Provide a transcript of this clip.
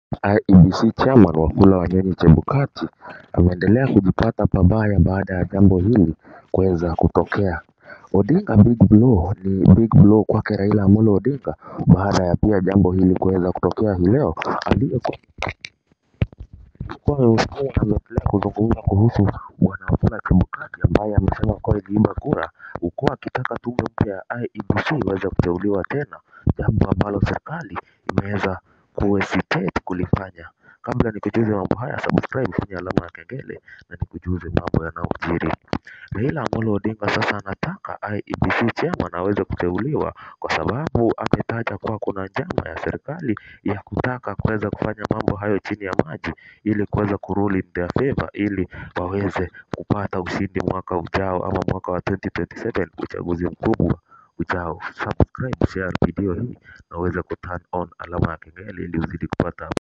IEBC Chairman Wafula Wanyonyi Chebukati ameendelea kujipata pabaya baada ya jambo hili kuweza kutokea. Odinga ni big blow kwake Raila Amolo Odinga baada ya pia jambo hili kuweza kutokea hii leo. Aliyekuwa ameendelea kuzungumza kuhusu bwana Wafula Chebukati ambaye amesema kuwa iliiba kura huku akitaka tume mpya ya IEBC iweze kuteuliwa tena, jambo ambalo serikali imeweza kuhesitate kulifanya. Kabla nikujuze mambo haya, subscribe, finya alama ya kengele na nikujuze mambo yanayojiri. Raila Amolo Odinga sasa anataka IEBC chairman aweze kuteuliwa kwa sababu ametaja kuwa kuna njama ya serikali ya kutaka kuweza kufanya mambo hayo chini ya maji ili kuweza kurule in their favor ili waweze kupata ushindi mwaka ujao ama mwaka wa 2027 uchaguzi mkubwa ujao. Subscribe, share video hii na uweze kuturn on alama ya kengele ili uzidi kupata